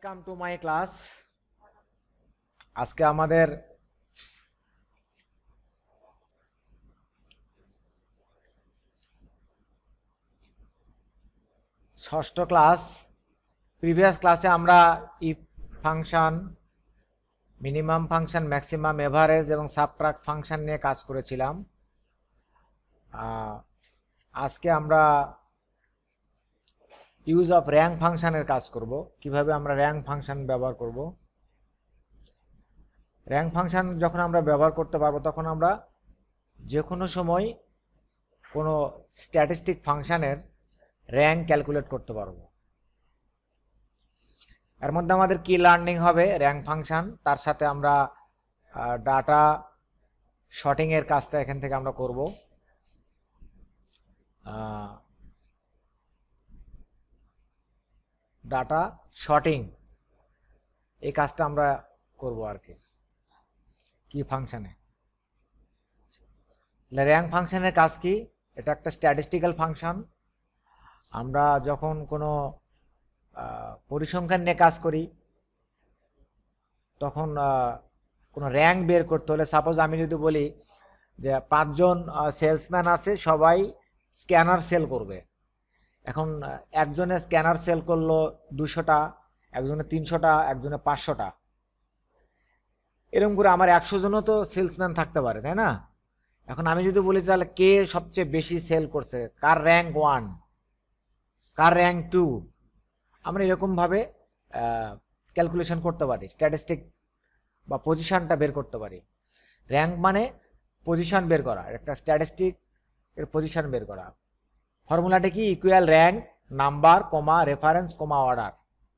Welcome to my class. আজকে আমাদের ষষ্ঠ ক্লাস। প্রিভিয়াস ক্লাসে আমরা if function, minimum function, maximum, average এবং সাবট্রাক্ট ফাংশন নিয়ে কাজ করেছিলাম। আজকে আমরা ইউজ অফ র্যাঙ্ক ফাংশনের কাজ করব। কিভাবে আমরা র্যাঙ্ক ফাংশন ব্যবহার করব। র্যাঙ্ক ফাংশন যখন আমরা ব্যবহার করতে পারবো তখন আমরা যে কোনো সময় কোনো স্ট্যাটিস্টিক ফাংশনের র্যাঙ্ক ক্যালকুলেট করতে পারবো। এর মধ্যে আমাদের কি লার্নিং হবে র্যাঙ্ক ফাংশন, তার সাথে আমরা ডাটা শর্টিং এর কাজটা এখান থেকে আমরা করব। ডাটা শর্টিং এই কাজটা আমরা করব আর কি ফাংশনে। র্যাঙ্ক ফাংশনের কাজ কি? এটা একটা স্ট্যাটিস্টিক্যাল ফাংশন। আমরা যখন কোনো পরিসংখ্যান নিয়ে কাজ করি তখন কোনো র্যাঙ্ক বের করতে হলে, সাপোজ আমি যদি বলি যে 5 জন সেলসম্যান আছে, সবাই স্ক্যানার সেল করবে। এখন একজনে স্ক্যানার সেল করলো 200টা, একজনে 300টা, একজনে 500টা। এরকম করে আমার 100 জনও তো সেলসম্যান থাকতে পারে, তাই না? এখন আমি যদি বলি তাহলে কে সবচেয়ে বেশি সেল করছে, কার র্যাঙ্ক 1, কার র্যাঙ্ক 2, আমরা এরকমভাবে ক্যালকুলেশন করতে পারি, স্ট্যাটিস্টিক বা পজিশনটা বের করতে পারি। র্যাঙ্ক মানে পজিশন বের করা, একটা স্ট্যাটিস্টিক এর পজিশন বের করা। ফর্মুলাটা কি? Equal rank number comma reference comma order.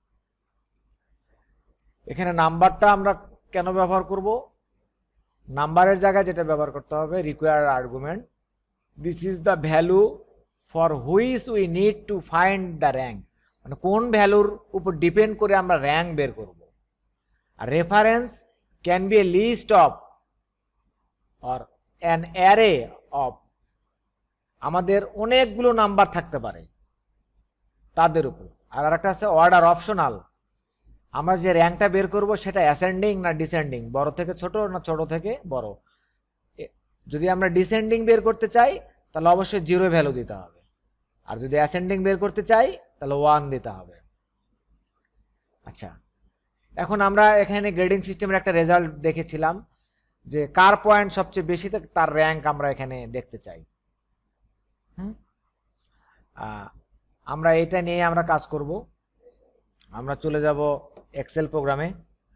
এখানে নাম্বারটা আমরা কেন ব্যবহার করব? নাম্বারের জায়গায় যেটা ব্যবহার করতে হবে required argument, this is the value for which we need to find the rank, মানে কোন ভ্যালুর উপর ডিপেন্ড করে আমরা র্যাঙ্ক বের করব। আর reference can be a list of or an array of, আমাদের অনেকগুলো নাম্বার থাকতে পারে তাদের উপর। আর আরেকটা আছে অর্ডার, অপশনাল, আমরা যে র্যাঙ্কটা বের করব সেটা অ্যাসেন্ডিং না ডিসেন্ডিং, বড় থেকে ছোট না ছোট থেকে বড়। যদি আমরা ডিসেন্ডিং বের করতে চাই তাহলে অবশ্যই 0 ভ্যালু দিতে হবে, আর যদি অ্যাসেন্ডিং বের করতে চাই তাহলে 1 দিতে হবে। আচ্ছা, এখন আমরা এখানে গ্রেডিং সিস্টেমের একটা রেজাল্ট দেখেছিলাম যে কার পয়েন্ট সবচেয়ে বেশি তার র্যাঙ্ক আমরা এখানে দেখতে চাই। আমরা এটা নিয়ে আমরা কাজ করব। আমরা চলে যাব এক্সেল প্রোগ্রামে।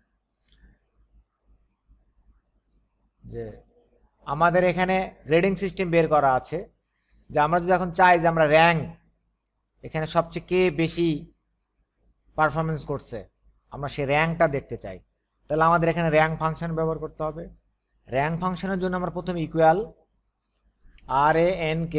যে আমাদের এখানে গ্রেডিং সিস্টেম বের করা আছে, যে আমরা যদি এখন চাই যে আমরা র্যাঙ্ক এখানে সবচেয়ে কে বেশি পারফরমেন্স করছে, আমরা সেই র্যাঙ্কটা দেখতে চাই, তাহলে আমাদের এখানে র্যাঙ্ক ফাংশন ব্যবহার করতে হবে। র্যাঙ্ক ফাংশনের জন্য আমরা প্রথমে ইকুয়াল RANK,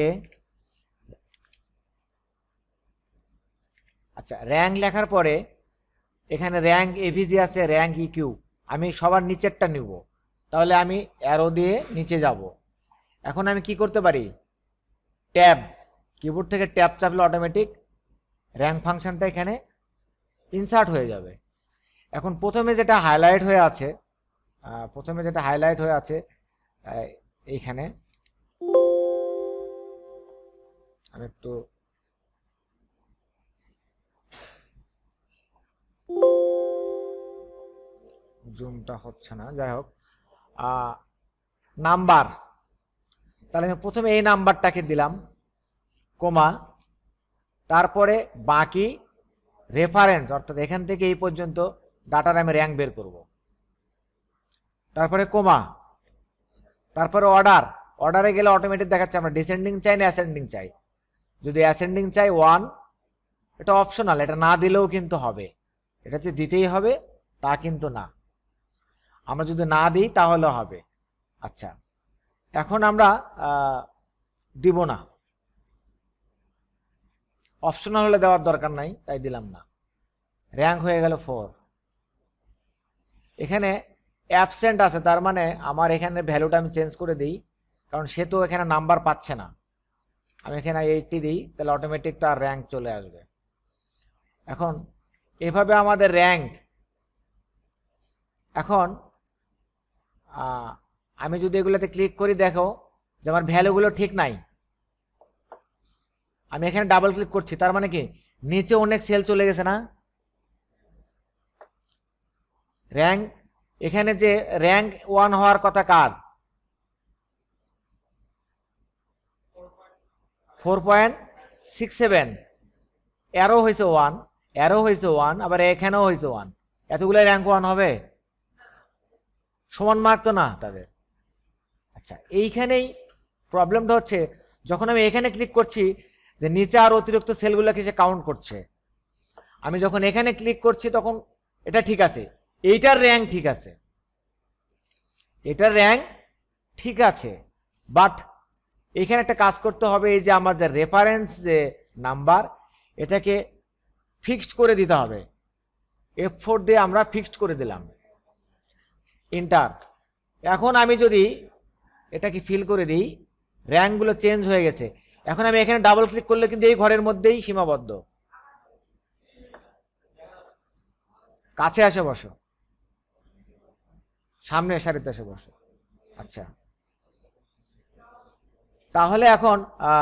আচ্ছা র্যাঙ্ক লেখার পরে এখানে র্যাঙ্ক এভিজি আছে, র্যাঙ্ক ইকিউ, আমি সবার নিচেরটা নিব, তাহলে আমি অ্যারো দিয়ে নিচে যাব। এখন আমি কি করতে পারি? ট্যাব, কিবোর্ড থেকে ট্যাব চাপলে অটোমেটিক র্যাঙ্ক ফাংশনটা এখানে ইনসার্ট হয়ে যাবে। এখন প্রথমে যেটা হাইলাইট হয়ে আছে এইখানে আমি একটু জুমটা হচ্ছে না, যাই হোক, নাম্বার, তাহলে আমি প্রথমে এই নাম্বারটাকে দিলাম কমা, তারপরে বাকি রেফারেন্স, অর্থাৎ এখান থেকে এই পর্যন্ত ডাটার আমি র্যাঙ্ক বের করব, তারপরে কমা, তারপরে অর্ডার। অর্ডারে গেলে অটোমেটিক দেখাচ্ছে আমরা ডিসেন্ডিং চাই না অ্যাসেন্ডিং চাই। যদি অ্যাসেন্ডিং চাই 1, এটা অপশনাল, এটা না দিলেও কিন্তু হবে, এটা যে দিতেই হবে তা কিন্তু না, আমরা যদি না দিই তাহলে হবে। আচ্ছা, এখন আমরা দিব না, অপশনাল হলে দেওয়ার দরকার নাই, তাই দিলাম না। র্যাঙ্ক হয়ে গেল 4। এখানে অ্যাবসেন্ট আছে, তার মানে আমার এখানে ভ্যালুটা আমি চেঞ্জ করে দিই, কারণ সে তো এখানে নাম্বার পাচ্ছে না। আমি এখানে 80 দিই, তাহলে অটোমেটিক তার র্যাঙ্ক চলে আসবে। এখন এভাবে আমাদের র্যাঙ্ক এখন আমি যদি এগুলোতে ক্লিক করি, দেখো যে আমার ভ্যালুগুলো ঠিক নাই। আমি এখানে ডাবল ক্লিক করছি, তার মানে কি নিচে অনেক সেল চলে গেছে না? র্যাঙ্ক, এখানে যে র্যাঙ্ক 1 হওয়ার কথা কার? 4.67, এরও হয়েছে 1, এরও হয়েছে 1, আবার এখানেও হয়েছে 1। এতগুলো র্যাঙ্ক 1 হবে? সমান মার্ক তো না তাদের। আচ্ছা, এইখানেই প্রবলেমটা হচ্ছে, যখন আমি এখানে ক্লিক করছি যে নিচে আর অতিরিক্ত সেলগুলোকে সে কাউন্ট করছে। আমি যখন এখানে ক্লিক করছি তখন এটা ঠিক আছে, এইটার র্যাঙ্ক ঠিক আছে, এটার র্যাঙ্ক ঠিক আছে, বাট এখানে একটা কাজ করতে হবে। এই যে আমাদের রেফারেন্স যে নাম্বার, এটাকে ফিক্সড করে দিতে হবে। F4 দিয়ে আমরা ফিক্সড করে দিলাম, এন্টার। এখন আমি যদি এটাকে ফিল করে দিই, র্যাঙ্কগুলো চেঞ্জ হয়ে গেছে। এখন আমি এখানে ডাবল ক্লিক করলে কিন্তু এই ঘরের মধ্যেই সীমাবদ্ধ। কাছে আসে বসো, সামনের সারিতে এসে বসো। আচ্ছা, তাহলে এখন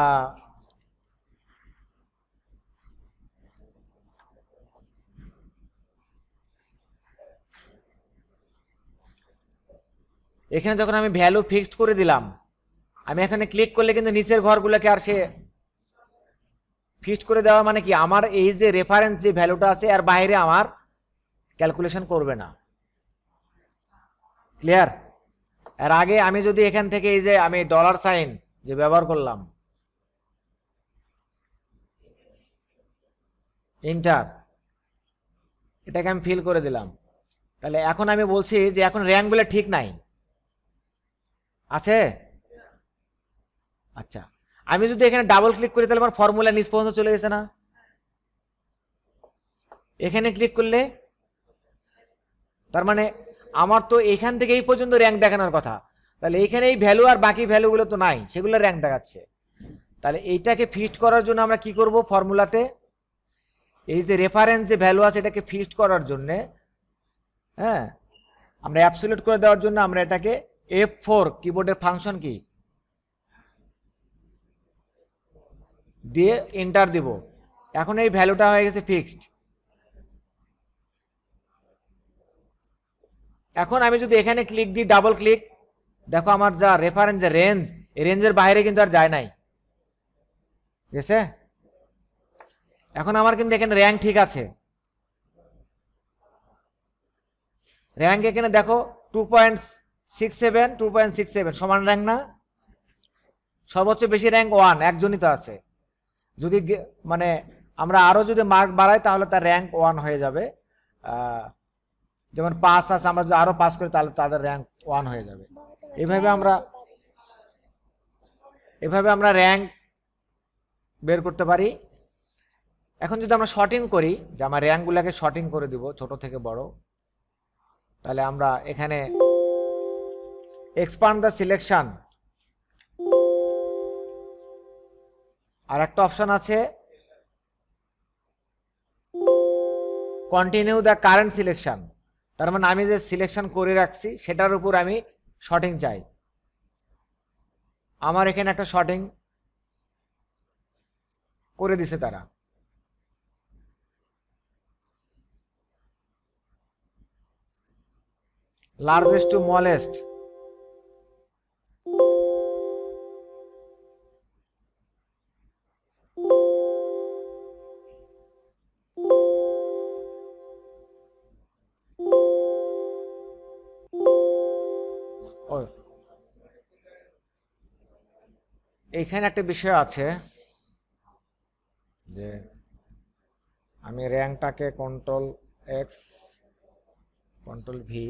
এখানে যখন আমি ভ্যালু ফিক্সড করে দিলাম, আমি এখানে ক্লিক করলে কিন্তু নিচের ঘরগুলোকে আর সে ফিক্সড করে দেওয়া মানে কি, আমার এই যে রেফারেন্স যে ভ্যালুটা আছে এর বাইরে আমার ক্যালকুলেশন করবে না। ক্লিয়ার? এর আগে আমি যদি এখান থেকে এই যে আমি ডলার সাইন যে ব্যবহার করলাম, এন্টার, এটাকে আমি ফিল করে দিলাম, তাহলে এখন আমি বলছি যে এখন র্যাঙ্কগুলো ঠিক নাই, আছে? আচ্ছা, আমি যদি এখানে ডাবল ক্লিক করি তাহলে আমার ফর্মুলা নিচ পর্যন্ত চলে গেছে না? এখানে ক্লিক করলে তার মানে আমার তো এখান থেকে এই পর্যন্ত র্যাঙ্ক দেখানোর কথা, তাহলে এখানে এই ভ্যালু আর বাকি ভ্যালুগুলো তো নাই, সেগুলো র্যাঙ্ক দেখাচ্ছে। তাহলে এইটাকে ফিক্সড করার জন্য আমরা কি করব? ফর্মুলাতে এই যে রেফারেন্স যে ভ্যালু আছে এটাকে ফিক্সড করার জন্য, হ্যাঁ, আমরা অ্যাবসলিউট করে দেওয়ার জন্য আমরা এটাকে F4 কিবোর্ডের ফাংশন কি দিয়ে এন্টার দিব। এখন এই ভ্যালুটা হয়ে গেছে ফিক্সড। এখন আমি যদি এখানে ক্লিক দিই, ডাবল ক্লিক, দেখো আমার যা রেফারেন্স যে রেঞ্জ, এই রেঞ্জের বাইরে কিন্তু আর যায় নাই, গেছে? এখন আমার কিন্তু এখানে র্যাঙ্ক ঠিক আছে। র্যাঙ্ক এখানে দেখো 2.67, 2.67 সমান র্যাঙ্ক না? সর্বোচ্চ বেশি র্যাঙ্ক 1, একজনই তো আছে। যদি মানে আমরা আরো যদি মার্ক বাড়াই তাহলে তার র্যাঙ্ক 1 হয়ে যাবে। যেমন 5 আছে, আমরা যদি আরো 5 করি তাহলে তাদের র্যাঙ্ক 1 হয়ে যাবে। এইভাবে আমরা র্যাঙ্ক বের করতে পারি। এখন যদি আমরা শর্টিং করি, যে আমার র্যাঙ্কগুলোকে শর্টিং করে দিব ছোট থেকে বড়, তাহলে আমরা এখানে এক্সপান্ড দ্য সিলেকশন, আর একটা অপশন আছে কন্টিনিউ দ্য কারেন্ট সিলেকশন। তার মানে আমি যে সিলেকশন করে রাখছি সেটার উপর আমি শর্টিং চাই। আমার এখানে একটা শর্টিং করে দিছে তারা। লার্জেস্ট টু স্মলেস্ট, এইখানে একটা বিষয় আছে যে আমি র্যাঙ্কটাকে কন্ট্রোল এক্স, কন্ট্রোল ভি,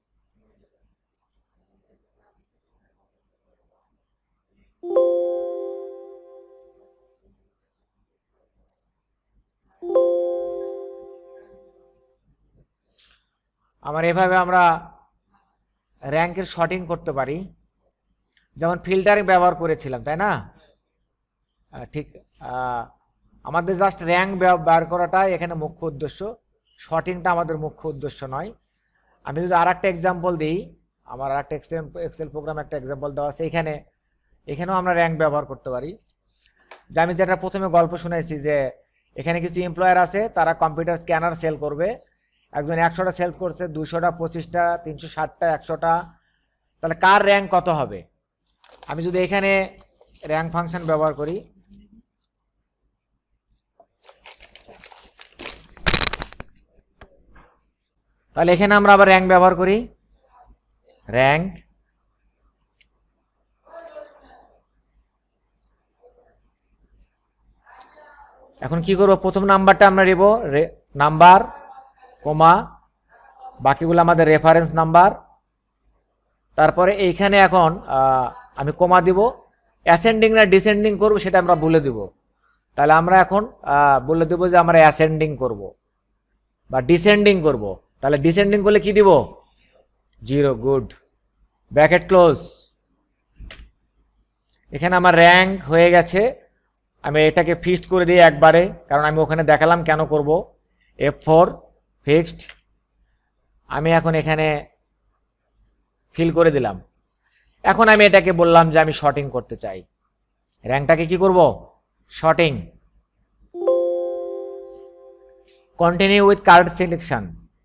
আমার এভাবে আমরা র্যাঙ্কের শর্টিং করতে পারি, যেমন ফিল্টারিং ব্যবহার করেছিলাম, তাই না? ঠিক, আমাদের জাস্ট র্যাঙ্ক বার করাটাই এখানে মুখ্য উদ্দেশ্য, শর্টিংটা আমাদের মুখ্য উদ্দেশ্য নয়। আমি যদি আরেকটা এক্সাম্পল দিই, আমার আরেকটা এক্সেল প্রোগ্রাম একটা এক্সাম্পল দেওয়া আছে, এখানেও আমরা র্যাঙ্ক ব্যবহার করতে পারি। যে আমি যেটা প্রথমে গল্প শুনেছি যে এখানে কিছু এমপ্লয়ার আছে, তারা কম্পিউটার স্ক্যানার সেল করবে, একজন 100টা সেলস করছে, 200টা, 25টা, 360টা, 100টা, তাহলে কার র্যাঙ্ক কত হবে? আমি যদি এখানে র্যাঙ্ক ফাংশন ব্যবহার করি, তাহলে এখানে আমরা আবার র্যাঙ্ক ব্যবহার করি, র্যাঙ্ক এখন কি করব, প্রথম নাম্বারটা আমরা নেব নাম্বার কমা, বাকিগুলো আমাদের রেফারেন্স নাম্বার। তারপরে এইখানে এখন আমি কমা দিব, অ্যাসেন্ডিং না ডিসেন্ডিং করব সেটা আমরা বলে দিব। তাহলে আমরা এখন বলে দেব যে আমরা অ্যাসেন্ডিং করব বা ডিসেন্ডিং করব। তাহলে ডিসেন্ডিং করলে কি দিব, 0, গুড, ব্র্যাকেট ক্লোজ। এখানে আমার র্যাঙ্ক হয়ে গেছে, আমি এটাকে ফিক্সড করে দিই একবারে, কারণ আমি ওখানে দেখালাম কেন করব। F4 ফিক্সড, আমি এখন এখানে ফিল করে দিলাম। এখন আমি এটাকে বললাম যে আমি শর্টিং করতে চাই, র্যাঙ্কটাকে কি করব, sorting. Continue with card selection,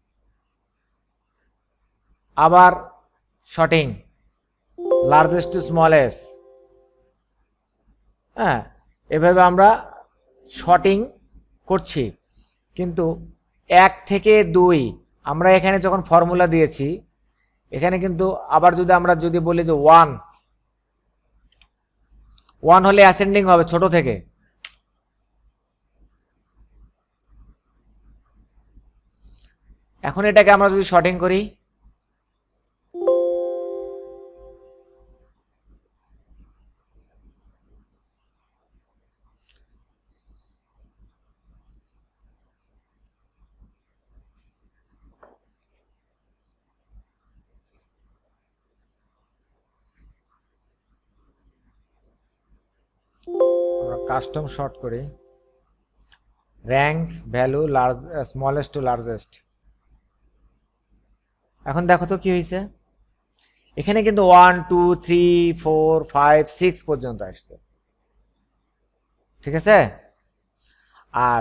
আবার শর্টিং, লার্জেস্ট টু স্মলেস্ট। হ্যাঁ, এভাবে আমরা শর্টিং করছি। কিন্তু 1 থেকে 2 আমরা এখানে যখন ফর্মুলা দিয়েছি, এখানে কিন্তু আবার আমরা যদি বলি যে 1 হলে অ্যাসেন্ডিং হবে ছোট থেকে। এখন এটাকে আমরা যদি শর্টিং করি, আমরা কাস্টম শর্ট করি, rank value smallest to largest. এখন দেখো তো কি হয়েছে, এখানে কিন্তু 1, 2, 3, 4, 5, 6 পর্যন্ত আসছে, ঠিক আছে। আর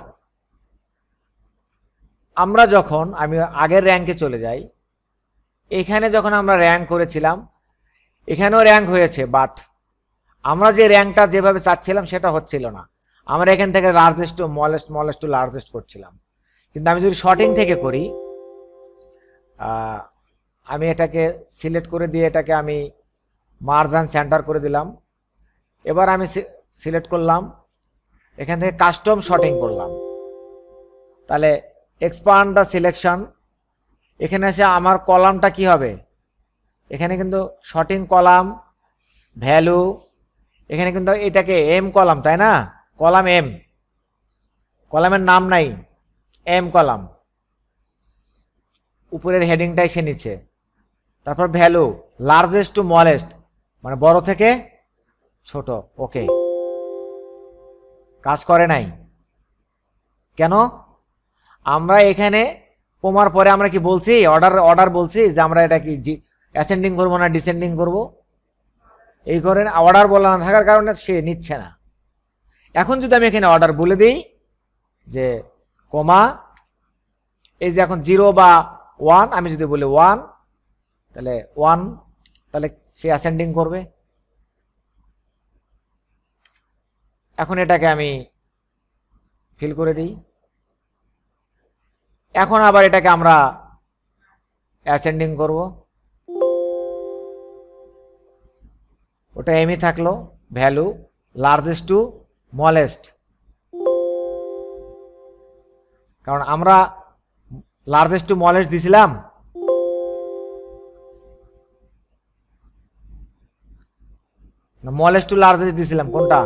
আমরা যখন আমি আগের র্যাঙ্কে চলে যাই, এখানে যখন আমরা র্যাঙ্ক করেছিলাম এখানেও র্যাঙ্ক হয়েছে, বাট আমরা যে র্যাঙ্কটা যেভাবে চাচ্ছিলাম সেটা হচ্ছিল না। আমরা এখান থেকে largest to smallest, smallest to largest করছিলাম। কিন্তু আমি যদি শর্টিং থেকে করি, আমি এটাকে সিলেক্ট করে দিয়ে এটাকে আমি মার্জ অ্যান্ড সেন্টার করে দিলাম। এবার আমি সিলেক্ট করলাম, এখান থেকে কাস্টম শর্টিং করলাম। তাহলে এক্সপান্ড দ্য সিলেকশন, এখানে এসে আমার কলামটা কি হবে, এখানে কিন্তু শর্টিং কলাম ভ্যালু, এখানে কিন্তু এটাকে এম কলাম, তাই না, কলাম এম, কলামের নাম নাই, এম কলাম, উপরের হেডিংটাই সে নিচ্ছে। তারপর ভ্যালু লার্জেস্ট টু স্মলেস্ট, মানে বড় থেকে ছোট। ওকে, কাজ করে নাই কেন, আমরা এখানে কমার পরে আমরা কি বলছি, অর্ডার বলছি যে আমরা এটা কি অ্যাসেন্ডিং করবো না ডিসেন্ডিং করব। এই করে অর্ডার বলা না থাকার কারণে সে নিচ্ছে না। এখন যদি আমি এখানে অর্ডার বলে দিই যে কমা, এই যে এখন 0 বা 1, আমি যদি বলি 1, তাহলে 1, তাহলে সে অ্যাসেন্ডিং করবে। এখন এটাকে আমি ফিল করে দিই, এখন আবার এটাকে আমরা অ্যাসেন্ডিং করব, ওটা এমই থাকলো, ভ্যালু লার্জেস্ট টু স্মলেস্ট, কারণ আমরা লার্জেস্ট টু স্মলেস্ট দিছিলাম। স্মলেস্ট টু লার্জেস্ট দিছিলাম, কোনটা,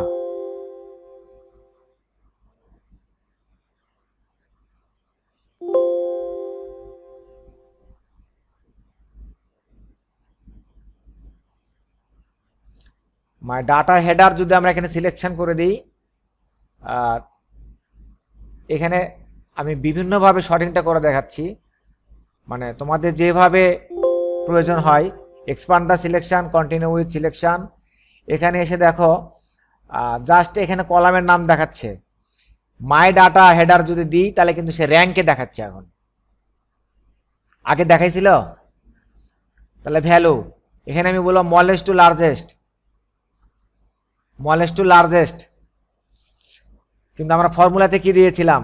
মাই ডাটা হেডার যদি আমরা এখানে সিলেকশন করে দিই, আর এখানে আমি বিভিন্নভাবে শর্টিংটা করে দেখাচ্ছি। মানে তোমাদের যেভাবে প্রয়োজন হয়, expand the selection, continue with selection. এখানে এসে দেখো জাস্ট এখানে কলামের নাম দেখাচ্ছে। মাই ডাটা হেডার যদি দিই তাহলে কিন্তু সে র্যাঙ্কে দেখাচ্ছে, এখন আগে দেখাইছিল। তাহলে ভ্যালু এখানে আমি বললাম smallest to largest, smallest to largest, কিন্তু আমরা ফর্মুলাতে কি দিয়েছিলাম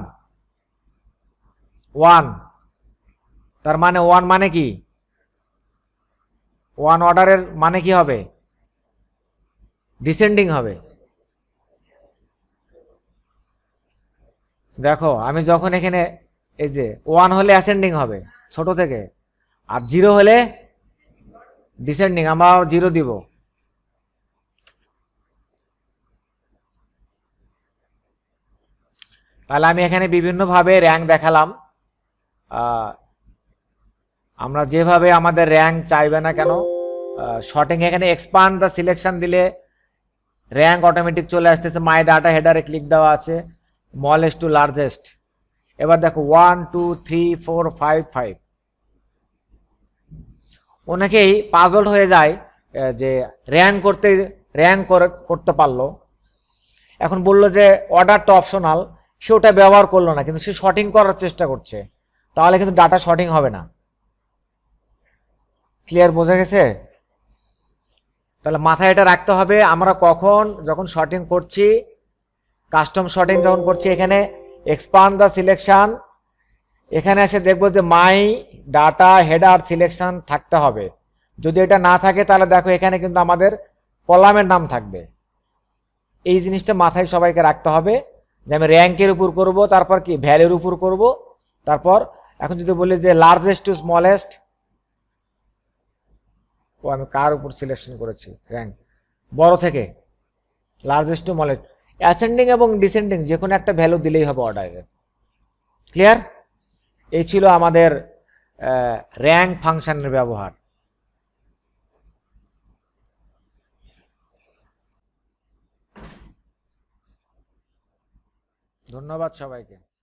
1। তার মানে 1 মানে কি, 1 অর্ডারের মানে কি হবে, ডিসেন্ডিং হবে। দেখো আমি যখন এখানে এই যে 1 হলে অ্যাসেন্ডিং হবে ছোট থেকে, আর 0 হলে ডিসেন্ডিং, আমরা 0 দিব। তাহলে আমি এখানে বিভিন্নভাবে র্যাঙ্ক দেখালাম। আমরা যেভাবে আমাদের র্যাঙ্ক চাইবে না কেন, শর্টিং এখানে এক্সপান্ড দ্য সিলেকশন দিলে র্যাঙ্ক অটোমেটিক চলে আসতেছে। মাই ডাটা হেডারে ক্লিক দেওয়া আছে, স্মলেস্ট টু লার্জেস্ট। এবার দেখো 1 2 3 4 5 5। অনেকেই পাজলড হয়ে যায় যে র্যাঙ্ক করতে পারলো, এখন বললো যে অর্ডারটা অপশনাল, সে ওটা ব্যবহার করলো না, কিন্তু সে শর্টিং করার চেষ্টা করছে, তাহলে কিন্তু ডাটা শর্টিং হবে না। ক্লিয়ার, বোঝা গেছে? তাহলে মাথায় এটা রাখতে হবে, আমরা যখন শর্টিং করছি, কাস্টম শর্টিং যখন করছি, এখানে এক্সপান্ড দ্য সিলেকশন, এখানে এসে দেখবো যে মাই ডাটা হেডার সিলেকশন থাকতে হবে। যদি এটা না থাকে তাহলে দেখো এখানে কিন্তু আমাদের কলামের নাম থাকবে। এই জিনিসটা মাথায় সবাইকে রাখতে হবে যে আমি র্যাঙ্কের উপর করব, তারপর কি ভ্যালুর উপর করব, তারপর এখন যদি বলি যে লার্জেস্ট টু স্মলেস্ট, ও আমি কার উপর সিলেকশন করেছি, র্যাঙ্ক বড় থেকে লার্জেস্ট টু স্মলেস্ট, অ্যাসেন্ডিং এবং ডিসেন্ডিং যে কোনো একটা ভ্যালু দিলেই হবে অর্ডারে। ক্লিয়ার? এই ছিল আমাদের র্যাঙ্ক ফাংশনের ব্যবহার। ধন্যবাদ সবাইকে।